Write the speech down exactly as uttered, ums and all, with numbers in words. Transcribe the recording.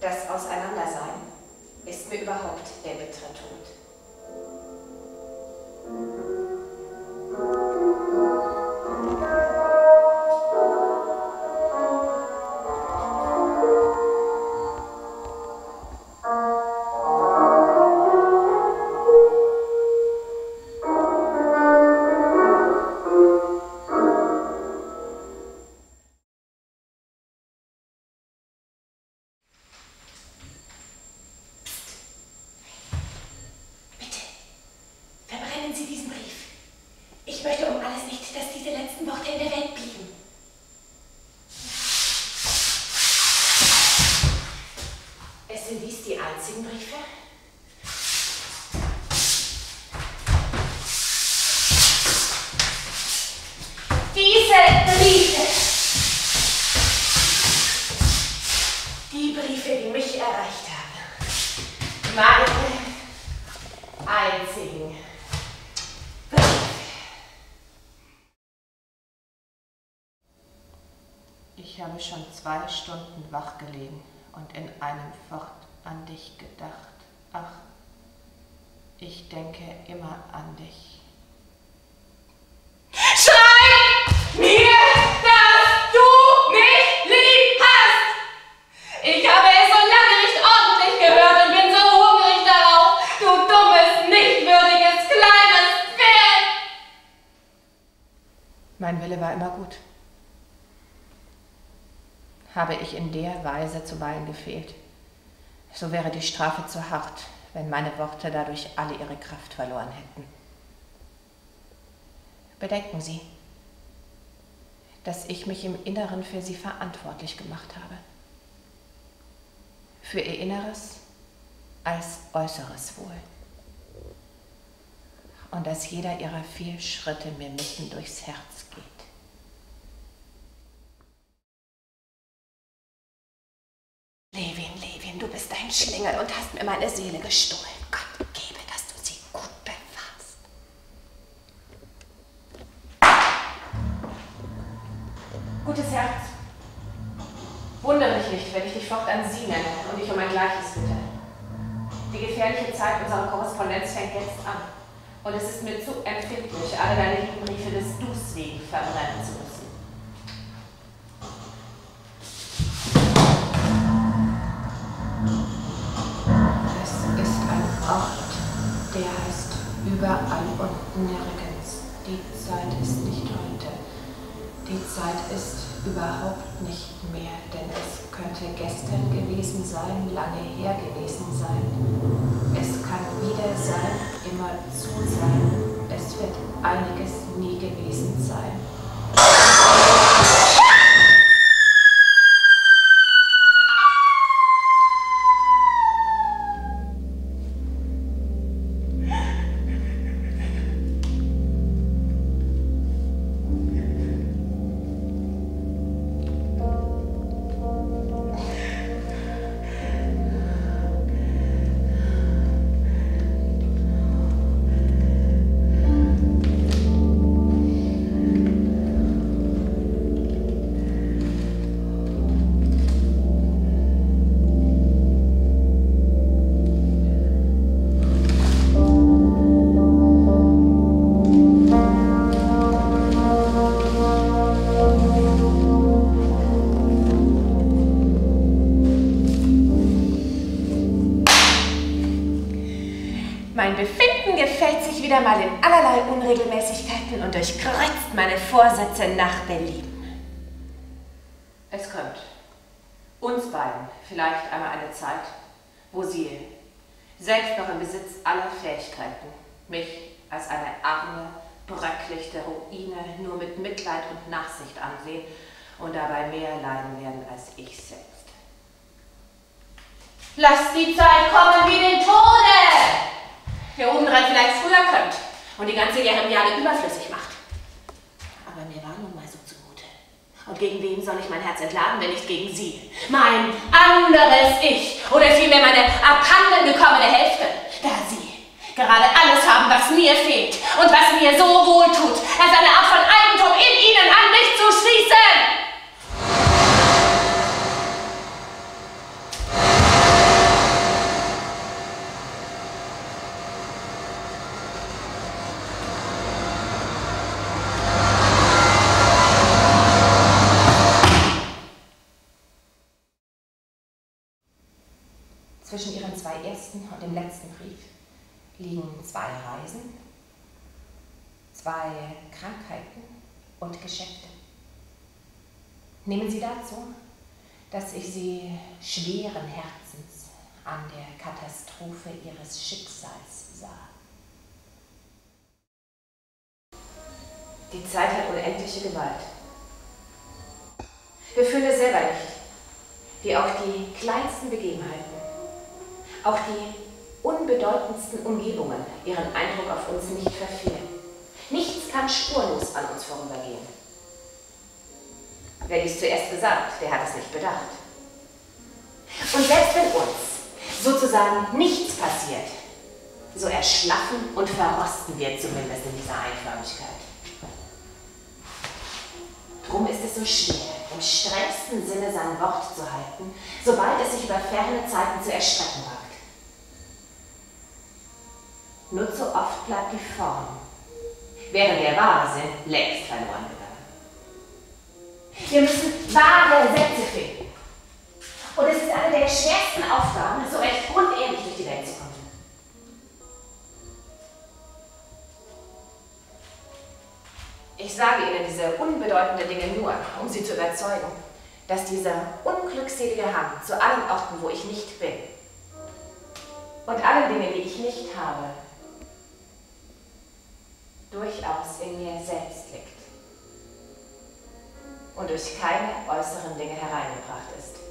Das Auseinandersein ist mir überhaupt der bittere Tod. Ich habe schon zwei Stunden wach gelegen und in einem Fort an dich gedacht. Ach, ich denke immer an dich. Schrei mir, dass du mich lieb hast! Ich habe es so lange nicht ordentlich gehört und bin so hungrig darauf, du dummes, nichtwürdiges, kleines Pferd! Mein Wille war immer gut. Habe ich in der Weise zuweilen gefehlt, so wäre die Strafe zu hart, wenn meine Worte dadurch alle ihre Kraft verloren hätten. Bedenken Sie, dass ich mich im Inneren für Sie verantwortlich gemacht habe. Für Ihr Inneres als äußeres Wohl. Und dass jeder Ihrer vier Schritte mir mitten durchs Herz geht. Levin, Levin, du bist ein Schlingel und hast mir meine Seele gestohlen. Gott gebe, dass du sie gut bewahrst. Gutes Herz, wundere dich nicht, wenn ich dich fortan Sie nenne und dich um ein Gleiches bitte. Die gefährliche Zeit unserer Korrespondenz fängt jetzt an. Und es ist mir zu empfindlich, alle deine lieben Briefe des Dus wegen verbrennen zu müssen. Ort, der heißt überall und nirgends. Die Zeit ist nicht heute. Die Zeit ist überhaupt nicht mehr, denn es könnte gestern gewesen sein, lange her gewesen sein. Es kann wieder sein, immer zu sein. Es wird einiges nie gewesen sein. Mein Befinden gefällt sich wieder mal in allerlei Unregelmäßigkeiten und durchkreuzt meine Vorsätze nach Belieben. Es kommt uns beiden vielleicht einmal eine Zeit, wo Sie, selbst noch im Besitz aller Fähigkeiten, mich als eine arme, bröcklichte Ruine nur mit Mitleid und Nachsicht ansehen und dabei mehr leiden werden als ich selbst. Lasst die Zeit kommen wie den Tode! Der obendrein vielleicht früher kommt und die ganze Jeremiade überflüssig macht. Aber mir war nun mal so zumute. Und gegen wen soll ich mein Herz entladen, wenn nicht gegen Sie? Mein anderes Ich oder vielmehr meine abhanden gekommene Hälfte, da Sie gerade alles haben, was mir fehlt und was mir so wohl tut, als eine Art von Eigentum in Ihnen an mich zu schließen. ersten und dem letzten Brief liegen zwei Reisen, zwei Krankheiten und Geschäfte. Nehmen Sie dazu, dass ich Sie schweren Herzens an der Katastrophe Ihres Schicksals sah. Die Zeit hat unendliche Gewalt. Wir fühlen es selber nicht, wie auch die kleinsten Begebenheiten, auch die unbedeutendsten Umgebungen ihren Eindruck auf uns nicht verfehlen. Nichts kann spurlos an uns vorübergehen. Wer dies zuerst gesagt, der hat es nicht bedacht. Und selbst wenn uns sozusagen nichts passiert, so erschlaffen und verrosten wir zumindest in dieser Einförmigkeit. Drum ist es so schwer, im strengsten Sinne sein Wort zu halten, sobald es sich über ferne Zeiten zu erstrecken wagt. Nur zu oft bleibt die Form, während der wahre Sinn längst verloren gegangen. Wir müssen wahre Sätze finden. Und es ist eine der schwersten Aufgaben, so recht unehrlich durch die Welt zu kommen. Ich sage Ihnen diese unbedeutenden Dinge nur, um Sie zu überzeugen, dass dieser unglückselige Hang zu allen Orten, wo ich nicht bin, und allen Dingen, die ich nicht habe, durchaus in mir selbst liegt und durch keine äußeren Dinge hereingebracht ist.